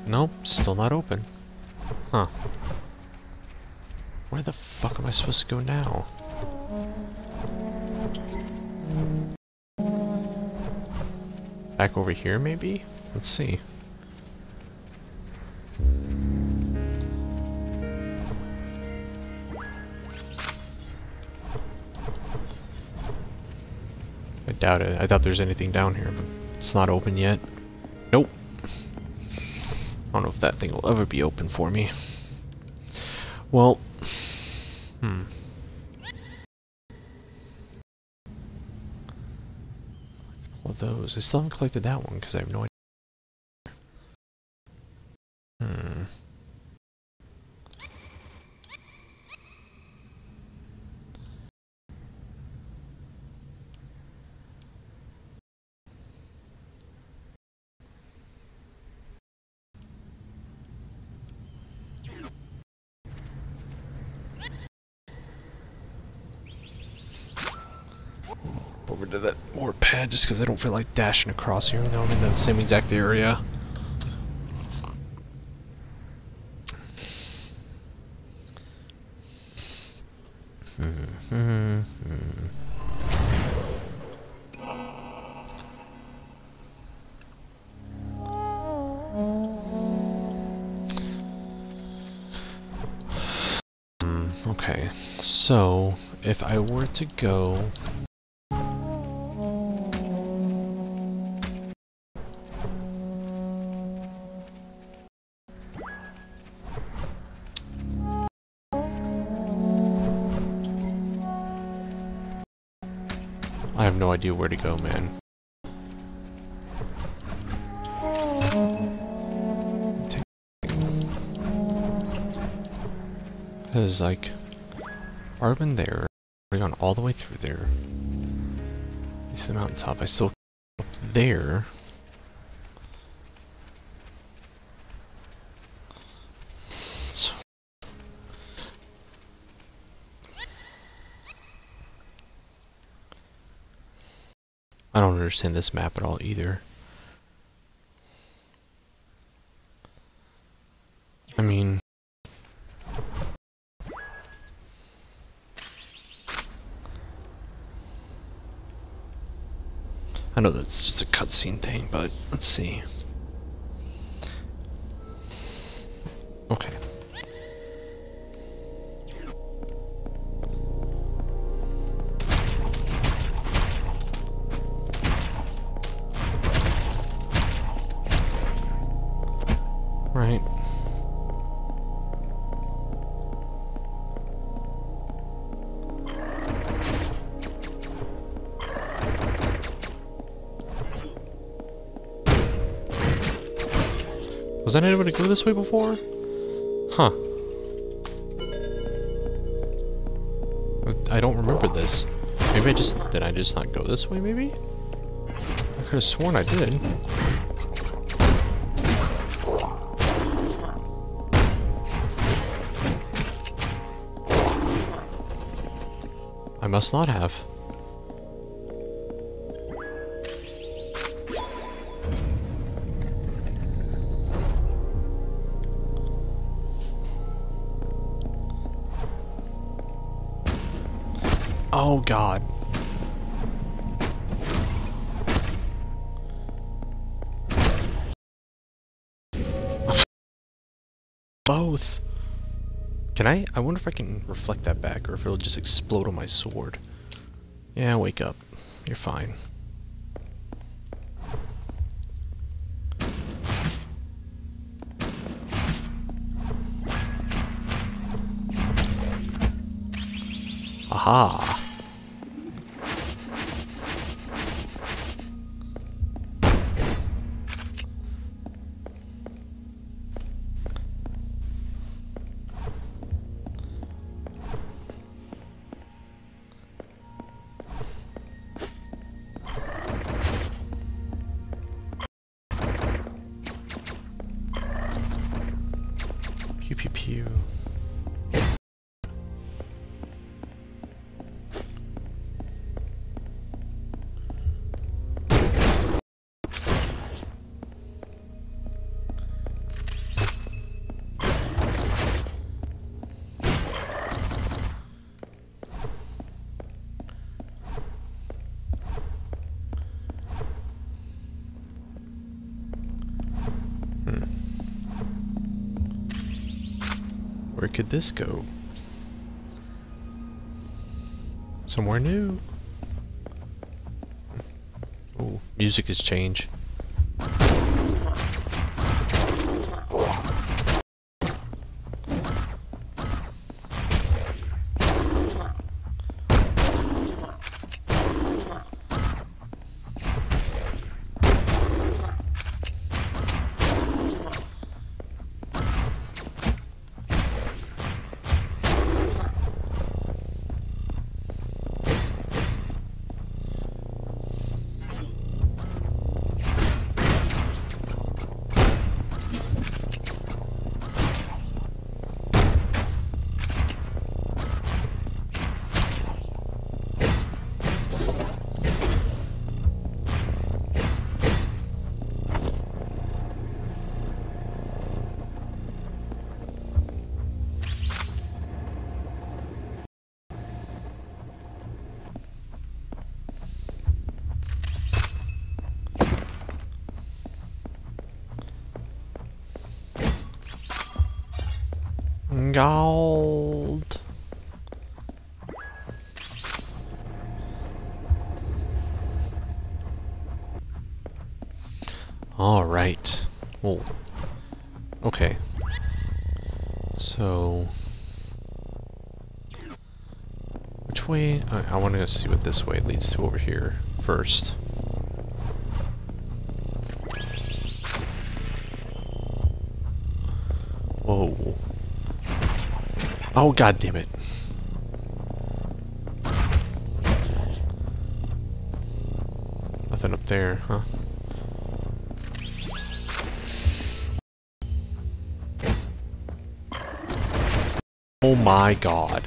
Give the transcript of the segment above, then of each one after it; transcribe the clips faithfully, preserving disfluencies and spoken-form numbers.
Nope, still not open. Huh. Where the fuck am I supposed to go now? Back over here, maybe? Let's see. I doubt it. I thought there's anything down here, but it's not open yet. Nope. I don't know if that thing will ever be open for me. Well, hmm. All of those. I still haven't collected that one because I have no idea. Hmm. Over to that more pad just because I don't feel like dashing across here. You know, I'm in the same exact area. Mm-hmm. Mm, okay, so if I were to go. I have no idea where to go, man. Because, like, I've been there, I've gone all the way through there. It's the mountaintop. I still up there. So I don't understand this map at all either. I mean, I know that's just a cutscene thing, but let's see. Okay. Right. Was I not able to go this way before? Huh. I don't remember this. Maybe I just... Did I just not go this way, maybe? I could have sworn I did. I must not have. Oh God. Both. Can I? I wonder if I can reflect that back or if it'll just explode on my sword. Yeah, wake up. You're fine. Aha! Pew pew pew. Where could this go? Somewhere new. Oh, music has changed. Gold. All right. Oh. Okay. So, which way? I, I want to see what this way leads to over here first. Whoa. Oh, god damn it. Nothing up there, huh? Oh my god.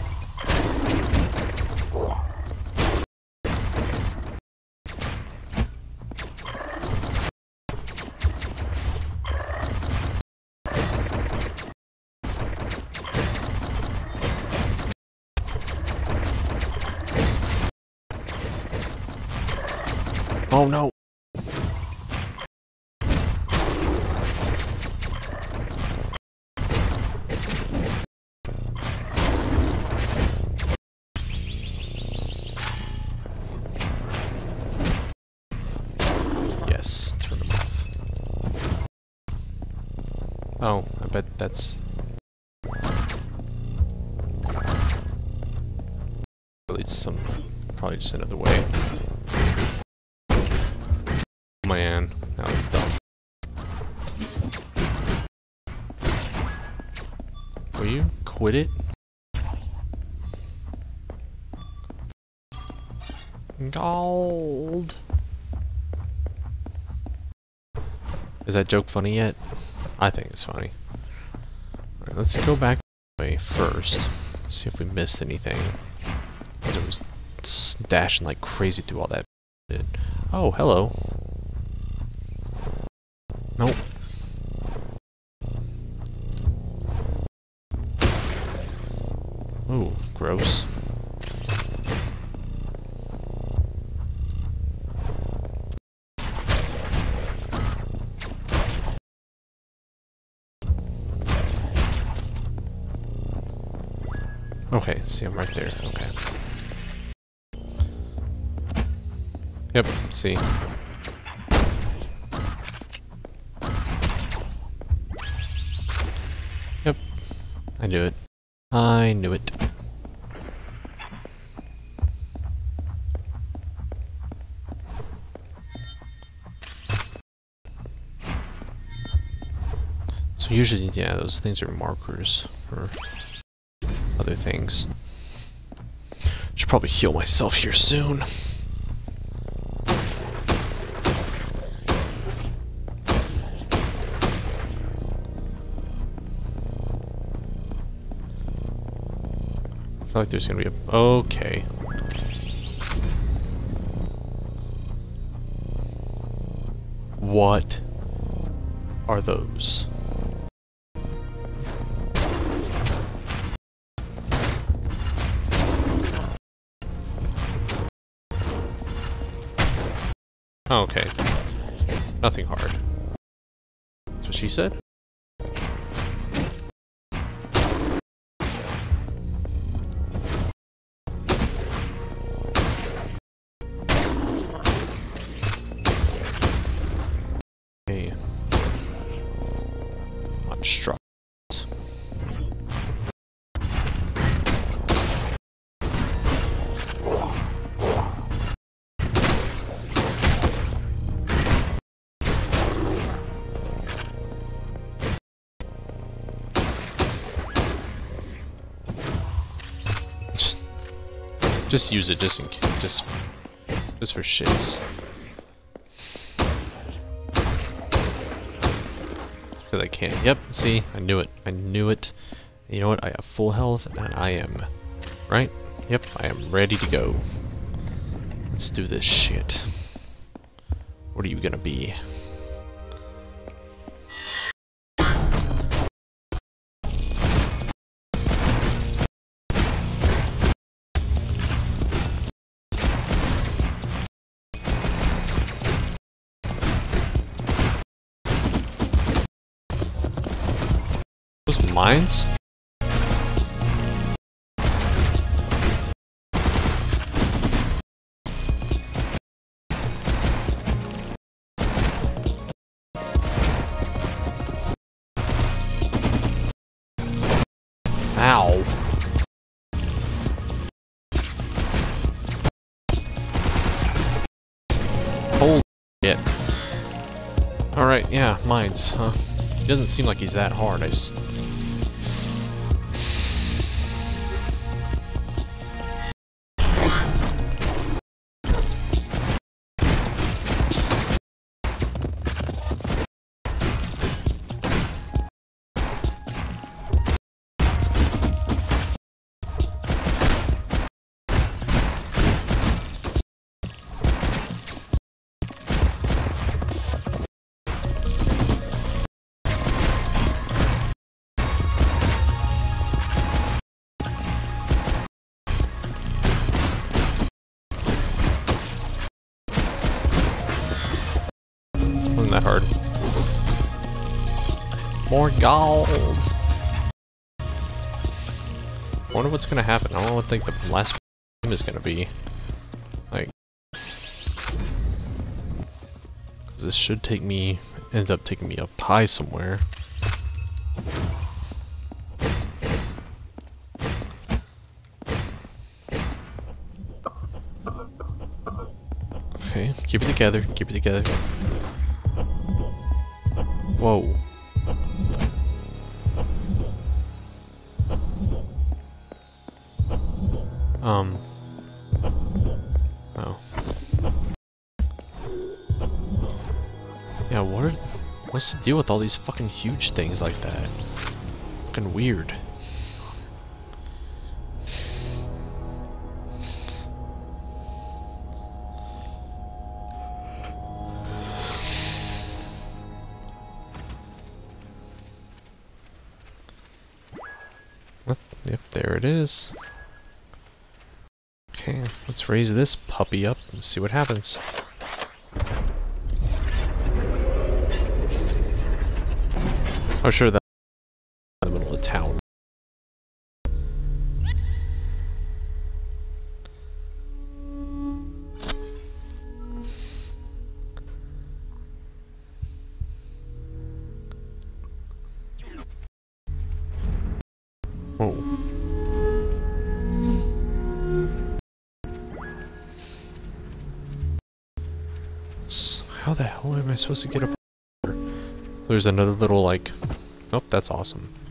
Oh no. Yes, turn them off. Oh, I bet that's really some, probably just another way. Man, that was dumb. Will you quit it? Gold. Is that joke funny yet? I think it's funny. Alright, let's go back way first. See if we missed anything. Because it was dashing like crazy through all that. Oh, hello. Nope. Ooh, gross. Okay, see, I'm right there. Okay. Yep, see. Yep, I knew it. I knew it. So usually, yeah, those things are markers for other things. Should probably heal myself here soon. I feel like there's gonna be a... Okay. What are those? Oh, okay. Nothing hard. That's what she said? Construct. Just, just use it, just in case, just, just for shits. Because I can't. Yep. See, I knew it. I knew it. You know what? I have full health, and I am right. Yep. I am ready to go. Let's do this shit. What are you gonna be? Those mines? Ow. Holy shit. Alright, yeah, mines, huh? He doesn't seem like he's that hard, I just... Wasn't that hard. More gold! I wonder what's gonna happen. I don't think the last game is gonna be. Like... Cause this should take me... ends up taking me up high somewhere. Okay, keep it together, keep it together. Whoa. Um. Oh. Yeah, what are, what's the deal with all these fucking huge things like that? Fucking weird. Yep, there it is. Okay, let's raise this puppy up and see what happens. Oh, sure, that's in the middle of town. Oh. How the hell am I supposed to get up there? There's another little, like... Oh, that's awesome.